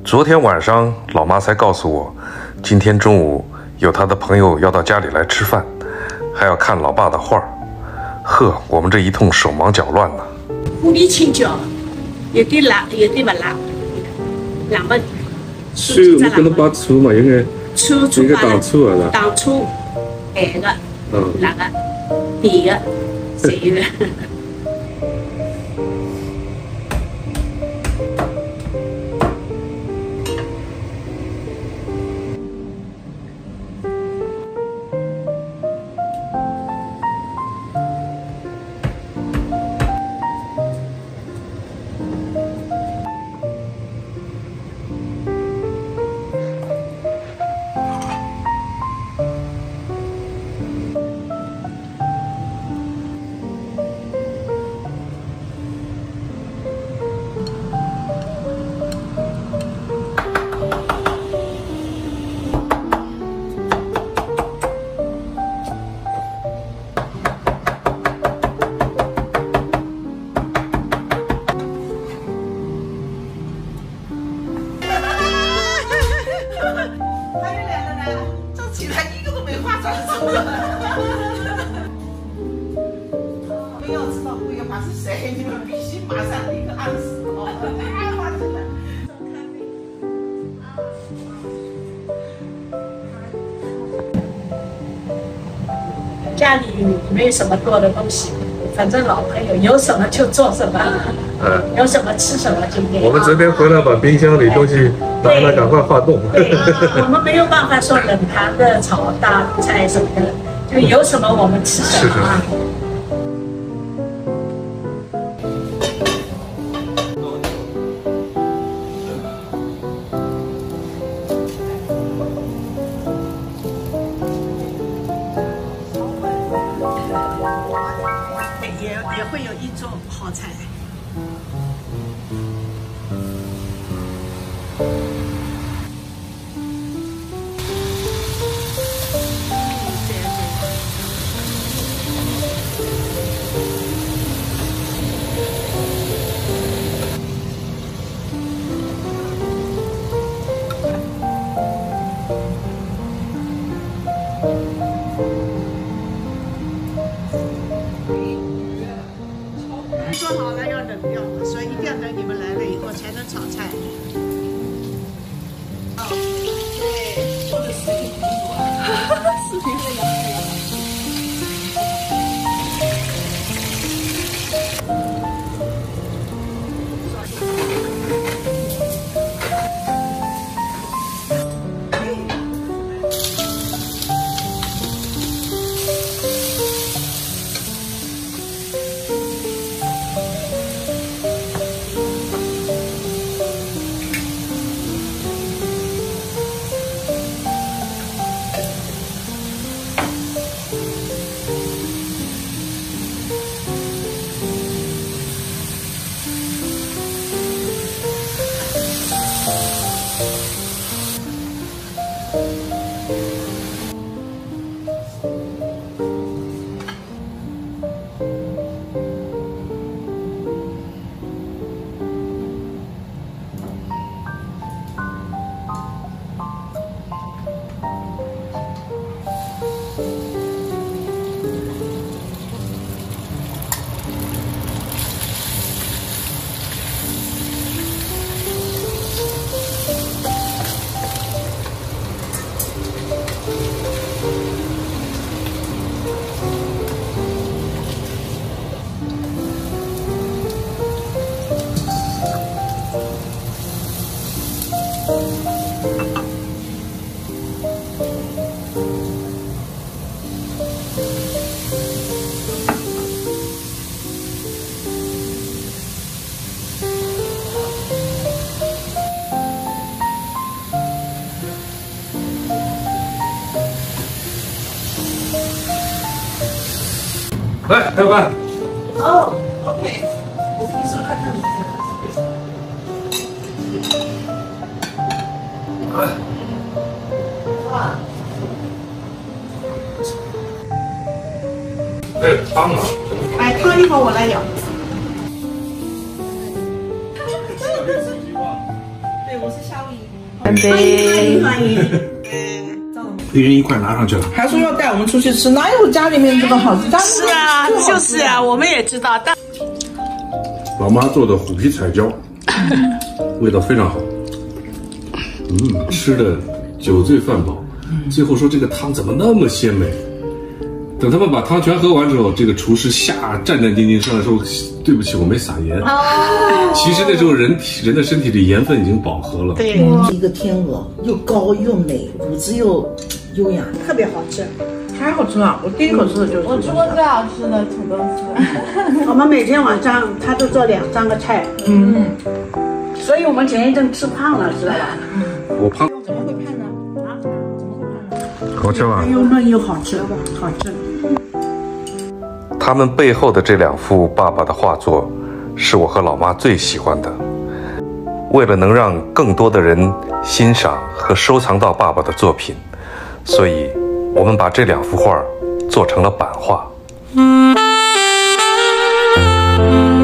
昨天晚上，老妈才告诉我，今天中午有她的朋友要到家里来吃饭，还要看老爸的画。呵，我们这一通手忙脚乱呐。 狐狸青椒，有点辣，有点不辣，辣么？ 醋不能把醋嘛，应该糖醋啊， 糖醋，咸的，辣的，甜的，侪有的。 没有知道桂花是谁，你们必须马上立刻暗示我。太花心了。 家里没有什么多的东西，反正老朋友有什么就做什么，有什么吃什么。今天我们这边回来把冰箱里东西拿来赶快化冻。 我们没有办法说冷盘的炒大菜什么的，就有什么我们吃什么啊。也会有一桌好菜。做好了要冷掉，所以一定要等你们来了以后才能炒菜。哦，对，做的视频很多，视频会有。 来，开饭。 哦 ，OK， 我听说他这里。哇！ 哎，汤啊！ 哎，汤一会儿我来舀。对，我是小姨。 欢迎欢迎。 一人一块拿上去了。 还说要带我们出去吃，哪有家里面这个好吃？ 是啊，就是啊，我们也知道。但老妈做的虎皮彩椒，味道非常好。吃的酒醉饭饱，最后说这个汤怎么那么鲜美？等他们把汤全喝完之后，这个厨师战战兢兢上来说：“对不起，我没撒盐。”其实那时候人的身体里盐分已经饱和了。 对， 一个天鹅又高又美，乳汁又优雅，特别好吃，太好吃了！我第一口吃的就是。 我吃过最好吃的土豆丝。 我们每天晚上他都做2-3个菜。所以我们前一阵吃胖了，知道吧？ 我胖。 怎么会胖呢？啊？怎么会胖呢？ 好吃吗？ 又嫩又好吃，好吃。 他们背后的这2幅爸爸的画作，是我和老妈最喜欢的。为了能让更多的人欣赏和收藏到爸爸的作品，所以我们把这2幅画做成了版画。